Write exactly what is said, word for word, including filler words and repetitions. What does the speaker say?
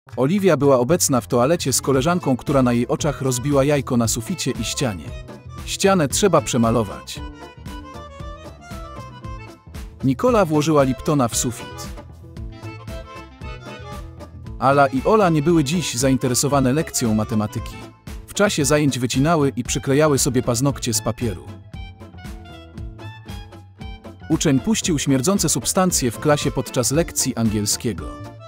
Oliwia była obecna w toalecie z koleżanką, która na jej oczach rozbiła jajko na suficie i ścianie. Ścianę trzeba przemalować. Nikola włożyła Liptona w sufit. Ala i Ola nie były dziś zainteresowane lekcją matematyki. W czasie zajęć wycinały i przyklejały sobie paznokcie z papieru. Uczeń puścił śmierdzące substancje w klasie podczas lekcji angielskiego.